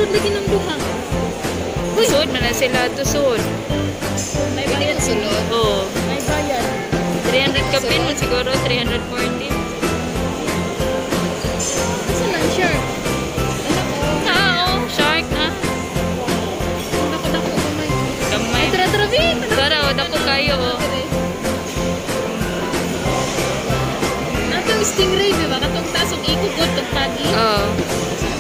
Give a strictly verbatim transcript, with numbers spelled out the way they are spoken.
lagi ng duha. Tusod man na sila, tusod. May bayad sulod. Oo. May bayad. three hundred kapin mo siguro, three hundred forty. Asa lang shark? Ano ko? Ah, oo, shark na. Dako-dako gamay. Gamay. Tara, tara, Vin! Tara, o, dako kayo, o. Natong stingray, di ba? Katong tasong ikot, itong pagi. Oo.